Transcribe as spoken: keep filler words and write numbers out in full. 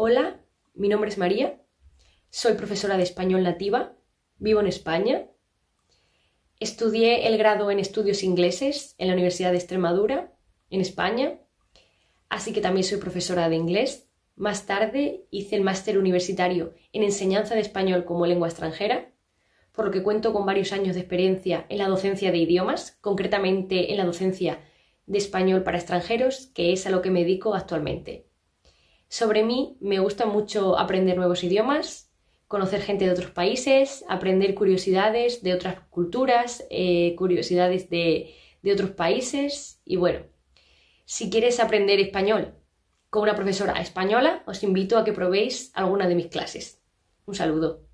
Hola, mi nombre es María, soy profesora de español nativa, vivo en España. Estudié el grado en estudios ingleses en la Universidad de Extremadura, en España, así que también soy profesora de inglés. Más tarde hice el máster universitario en enseñanza de español como lengua extranjera, por lo que cuento con varios años de experiencia en la docencia de idiomas, concretamente en la docencia de español para extranjeros, que es a lo que me dedico actualmente. Sobre mí, me gusta mucho aprender nuevos idiomas, conocer gente de otros países, aprender curiosidades de otras culturas, eh, curiosidades de, de otros países y bueno, si quieres aprender español con una profesora española, os invito a que probéis alguna de mis clases. Un saludo.